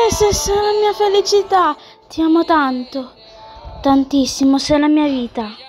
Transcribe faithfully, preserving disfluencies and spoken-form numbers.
se sei la mia felicità. Ti amo tanto, tantissimo, sei la mia vita.